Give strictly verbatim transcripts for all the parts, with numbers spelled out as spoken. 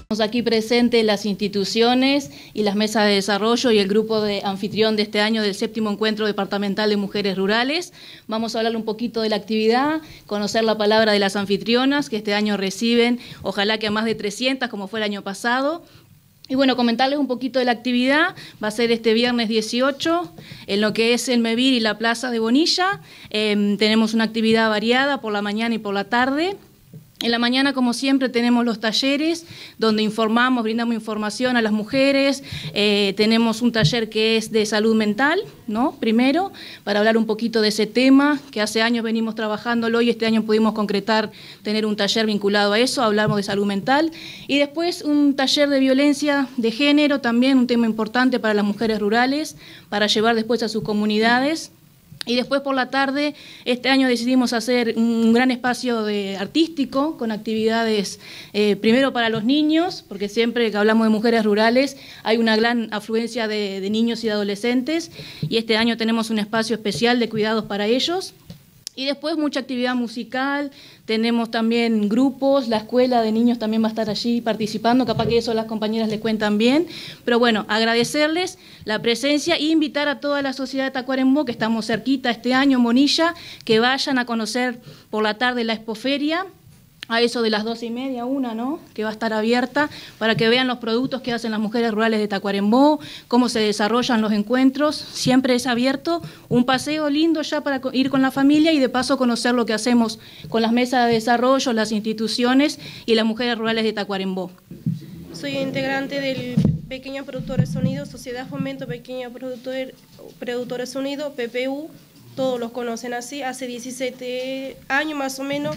Estamos aquí presentes las instituciones y las mesas de desarrollo y el grupo de anfitrión de este año del séptimo encuentro departamental de mujeres rurales. Vamos a hablar un poquito de la actividad, conocer la palabra de las anfitrionas que este año reciben, ojalá que a más de trescientas como fue el año pasado. Y bueno, comentarles un poquito de la actividad. Va a ser este viernes dieciocho en lo que es el Mevir y la Plaza de Bonilla. Eh, tenemos una actividad variada por la mañana y por la tarde. En la mañana, como siempre, tenemos los talleres donde informamos, brindamos información a las mujeres. Eh, tenemos un taller que es de salud mental, ¿no? Primero, para hablar un poquito de ese tema, que hace años venimos trabajándolo y este año pudimos concretar, tener un taller vinculado a eso, hablamos de salud mental. Y después un taller de violencia de género, también un tema importante para las mujeres rurales, para llevar después a sus comunidades. Y después por la tarde, este año decidimos hacer un gran espacio de artístico con actividades eh, primero para los niños, porque siempre que hablamos de mujeres rurales hay una gran afluencia de, de niños y de adolescentes, y este año tenemos un espacio especial de cuidados para ellos. Y después mucha actividad musical, tenemos también grupos, la escuela de niños también va a estar allí participando, capaz que eso las compañeras le cuentan bien. Pero bueno, agradecerles la presencia e invitar a toda la sociedad de Tacuarembó, que estamos cerquita este año en Bonilla, que vayan a conocer por la tarde la expoferia, a eso de las doce y media, una, ¿no?, que va a estar abierta, para que vean los productos que hacen las mujeres rurales de Tacuarembó, cómo se desarrollan los encuentros. Siempre es abierto, un paseo lindo ya para ir con la familia y de paso conocer lo que hacemos con las mesas de desarrollo, las instituciones y las mujeres rurales de Tacuarembó. Soy integrante del Pequeña Productora de Sonido, Sociedad Fomento Pequeña Productor, Productora de Sonido, P P U, todos los conocen así, hace diecisiete años más o menos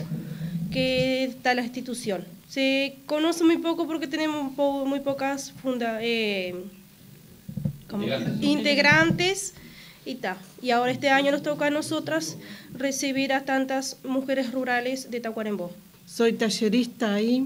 que está la institución. Se conoce muy poco porque tenemos muy pocas funda, eh, integrantes. integrantes y ta. Y ahora este año nos toca a nosotras recibir a tantas mujeres rurales de Tacuarembó. Soy tallerista ahí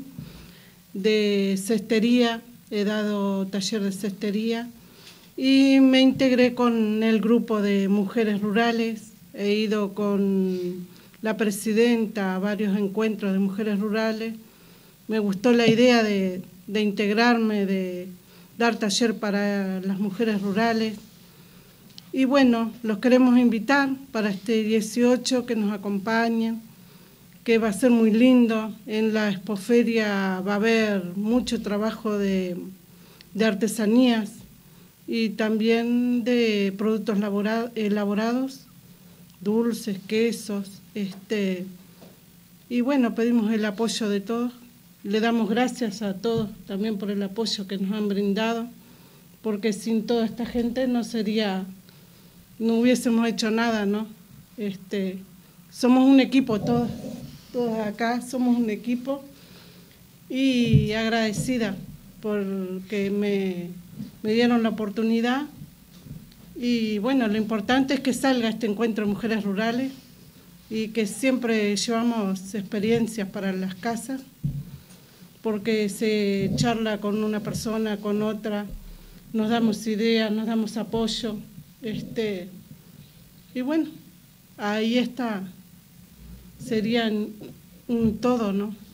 de cestería, he dado taller de cestería y me integré con el grupo de mujeres rurales, he ido con la presidenta a varios encuentros de mujeres rurales. Me gustó la idea de, de integrarme, de dar taller para las mujeres rurales. Y bueno, los queremos invitar para este dieciocho, que nos acompañen, que va a ser muy lindo. En la expoferia va a haber mucho trabajo de, de artesanías y también de productos elaborados, dulces, quesos. Este, y bueno, pedimos el apoyo de todos, le damos gracias a todos también por el apoyo que nos han brindado, porque sin toda esta gente no sería, no hubiésemos hecho nada, ¿no? Este, somos un equipo, todos, todos acá somos un equipo, y agradecida porque me, me dieron la oportunidad. Y bueno, lo importante es que salga este encuentro de mujeres rurales y que siempre llevamos experiencias para las casas, porque se charla con una persona, con otra, nos damos ideas, nos damos apoyo, este, y bueno, ahí está, sería un todo, ¿no?